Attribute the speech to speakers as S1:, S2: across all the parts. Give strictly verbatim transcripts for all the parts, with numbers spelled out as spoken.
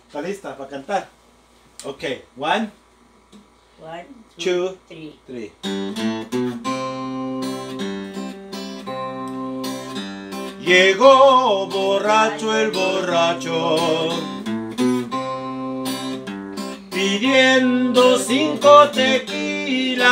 S1: ¿Está lista para cantar? Ok, one,
S2: One,
S1: two,
S2: two, three.
S1: three. Llegó borracho el borracho, pidiendo cinco tequilas,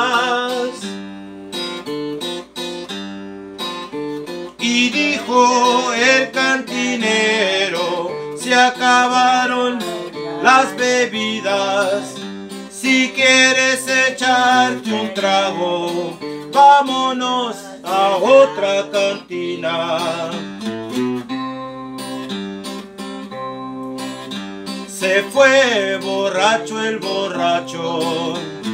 S1: y dijo el cantinero: se acabaron las bebidas, si quieres echarte un trago, vámonos a otra cantina. Se fue borracho el borracho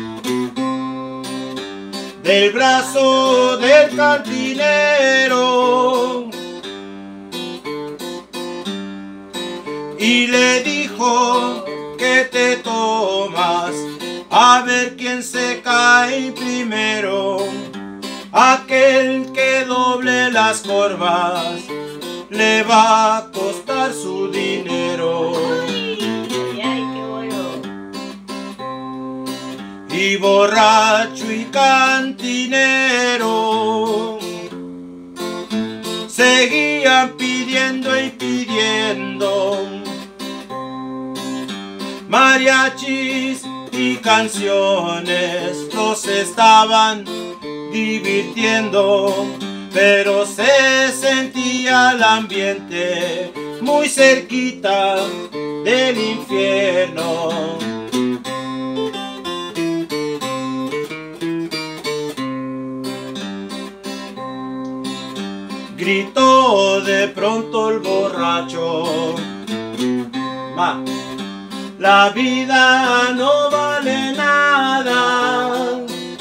S1: del brazo del cantinero y le dijo: ¿qué te tomas? A ver quién se cae primero. Aquel que doble las corvas le va a costar su dinero.
S2: Ay, ay, qué bueno.
S1: Y borracho y cantinero seguían pidiendo y pidiendo mariachis y canciones. Los estaban divirtiendo, pero se sentía el ambiente muy cerquita del infierno. Gritó de pronto el borracho: Ma, la vida no vale nada.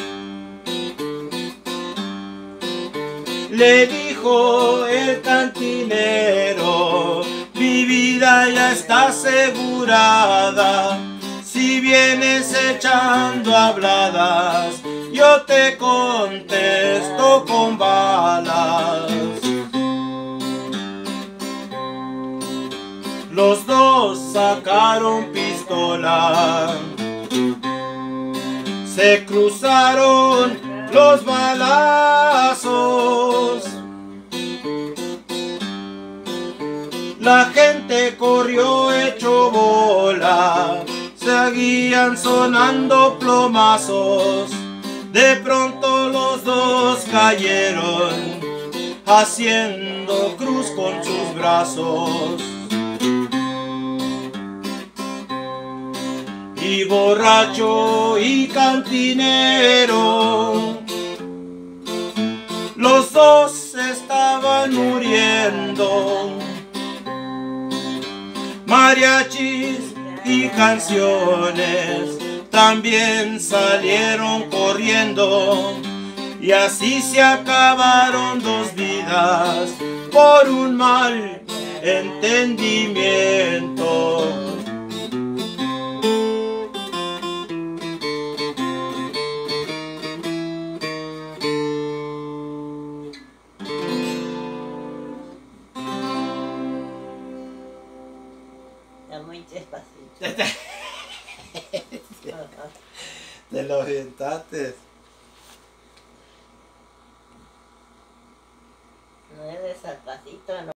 S1: Le dijo el cantinero: mi vida ya está asegurada. Si vienes echando habladas, yo te contesto con balas. Los dos sacaron pistola, se cruzaron los balazos. La gente corrió hecho bola, seguían sonando plomazos. De pronto los dos cayeron, haciendo cruz con sus brazos. Y borracho y cantinero, los dos estaban muriendo. Mariachis y canciones también salieron corriendo, y así se acabaron dos vidas por un mal entendimiento.
S2: Está muy despacito.
S1: Te lo orientaste.
S2: No es despacito, no.